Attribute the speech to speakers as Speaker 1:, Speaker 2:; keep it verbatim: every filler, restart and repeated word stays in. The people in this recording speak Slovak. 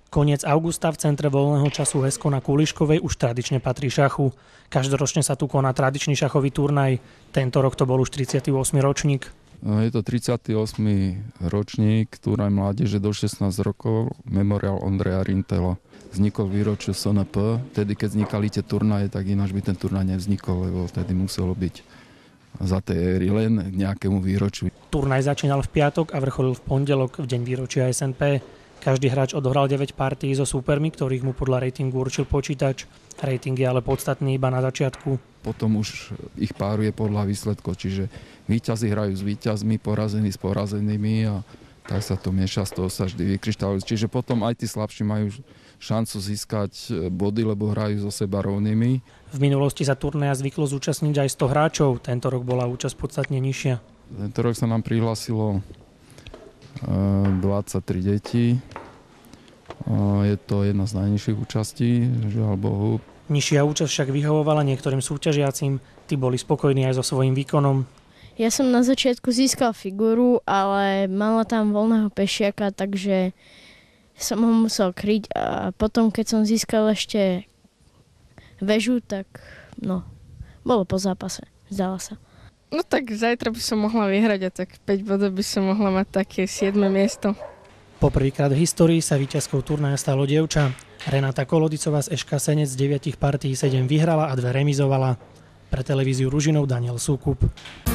Speaker 1: Koniec augusta v centre voľného času Hesko na Kuliškovej už tradične patrí šachu. Každoročne sa tu koná tradičný šachový turnaj. Tento rok to bol už tridsiaty ôsmy ročník.
Speaker 2: Je to tridsiaty ôsmy ročník turnaj mládeže do šestnásť rokov, memoriál Ondreja Rintela. Vznikol výročiu es en pé, vtedy keď vznikali tie turnaje, tak ináč by ten turnaj nevznikol, lebo vtedy muselo byť za tej éry len k nejakému výročiu.
Speaker 1: Turnaj začínal v piatok a vrcholil v pondelok, v deň výročia es en pé. Každý hráč odohral deväť partií so súpermi, ktorých mu podľa ratingu určil počítač. Rating je ale podstatný iba na začiatku.
Speaker 2: Potom už ich páruje podľa výsledkov, čiže víťazi hrajú s víťazmi, porazení s porazenými a tak sa to mieša, z toho sa vždy vykryštáľujú. Čiže potom aj tí slabší majú šancu získať body, lebo hrajú so seba rovnými.
Speaker 1: V minulosti sa turnaja zvyklo zúčastniť aj sto hráčov, tento rok bola účasť podstatne nižšia.
Speaker 2: Tento rok sa nám prihlásilo dvadsaťtri detí. Je to jedna z najnižších účastí, žiaľ Bohu.
Speaker 1: Nižšia účasť však vyhovovala niektorým súťažiacim, tí boli spokojní aj so svojím výkonom.
Speaker 3: Ja som na začiatku získal figúru, ale mala tam voľného pešiaka, takže som ho musel kryť a potom, keď som získal ešte väžu, tak no, bolo po zápase, zdala sa.
Speaker 4: No tak zajtra by som mohla vyhrať a tak päť bodov by som mohla mať také siedme miesto.
Speaker 1: Poprvýkrát v histórii sa víťazkou turnaja stalo dievča. Renata Kolodicová z eš ká Senec z deviatich partií sedem vyhrala a dve remizovala. Pre televíziu Ružinov Daniel Súkup.